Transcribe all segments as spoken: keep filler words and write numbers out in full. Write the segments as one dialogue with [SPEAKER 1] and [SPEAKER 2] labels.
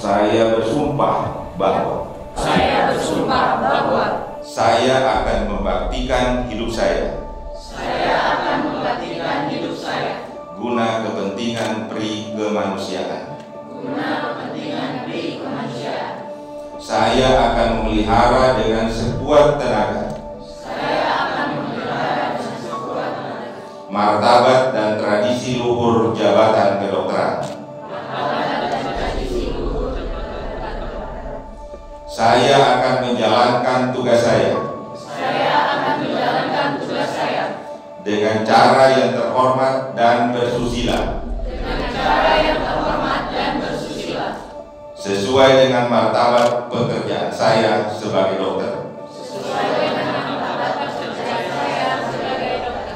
[SPEAKER 1] Saya bersumpah bahwa
[SPEAKER 2] Saya bersumpah bahwa
[SPEAKER 1] saya akan membaktikan hidup saya
[SPEAKER 2] Saya akan membaktikan hidup saya
[SPEAKER 1] guna kepentingan pri kemanusiaan.
[SPEAKER 2] guna kepentingan pri kemanusiaan.
[SPEAKER 1] Saya akan memelihara dengan sekuat tenaga
[SPEAKER 2] Saya akan memelihara dengan sekuat tenaga
[SPEAKER 1] martabat dan tradisi luhur jabatan kedokteran.
[SPEAKER 2] martabat dan tradisi luhur jabatan.
[SPEAKER 1] Saya akan menjalankan tugas saya
[SPEAKER 2] Saya akan menjalankan tugas saya
[SPEAKER 1] dengan cara yang terhormat dan bersusila,
[SPEAKER 2] dengan cara yang terhormat dan bersusila,
[SPEAKER 1] sesuai dengan martabat pekerjaan saya sebagai dokter.
[SPEAKER 2] sesuai dengan martabat pekerjaan saya sebagai dokter.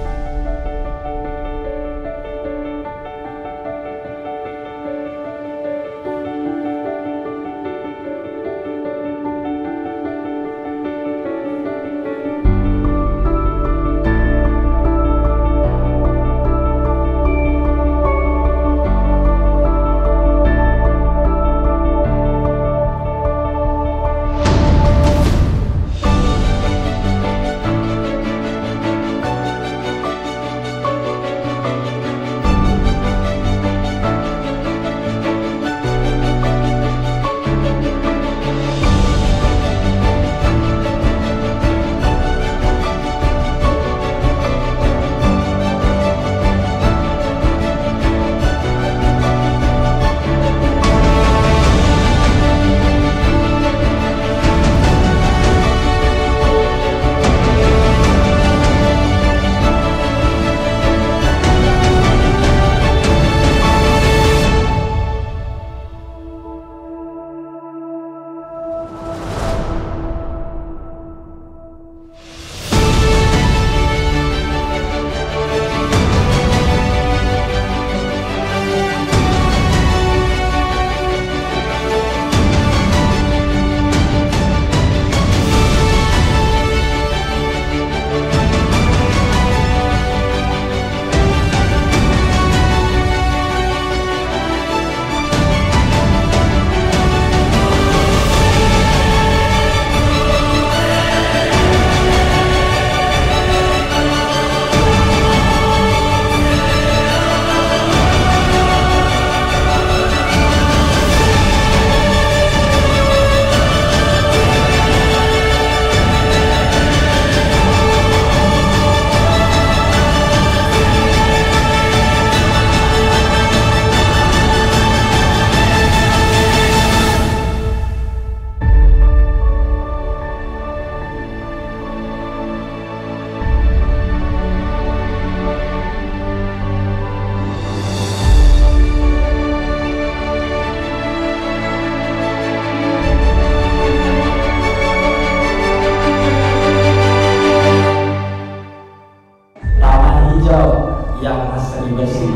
[SPEAKER 3] Yang asri bersih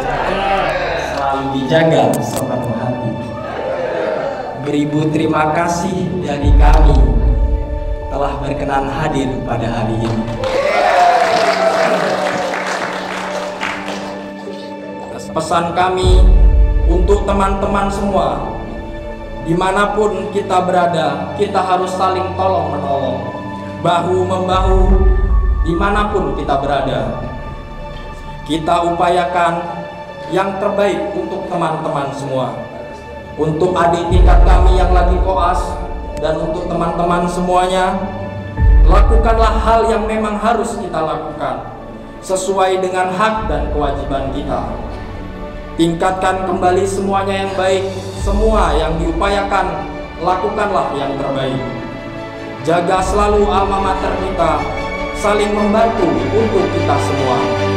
[SPEAKER 3] selalu dijaga sepenuh hati. Beribu terima kasih dari kami telah berkenan hadir pada hari ini. Pesan kami untuk teman-teman semua, dimanapun kita berada, kita harus saling tolong menolong, bahu membahu dimanapun kita berada. Kita upayakan yang terbaik untuk teman-teman semua, untuk adik tingkat kami yang lagi koas, dan untuk teman-teman semuanya. Lakukanlah hal yang memang harus kita lakukan sesuai dengan hak dan kewajiban kita. Tingkatkan kembali semuanya yang baik, semua yang diupayakan lakukanlah yang terbaik. Jaga selalu alma mater kita, saling membantu untuk kita semua.